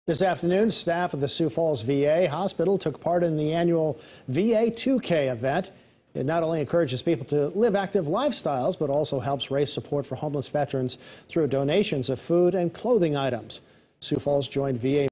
This afternoon, staff of the Sioux Falls VA Hospital took part in the annual VA 2K event. It not only encourages people to live active lifestyles, but also helps raise support for homeless veterans through donations of food and clothing items. Sioux Falls joined VA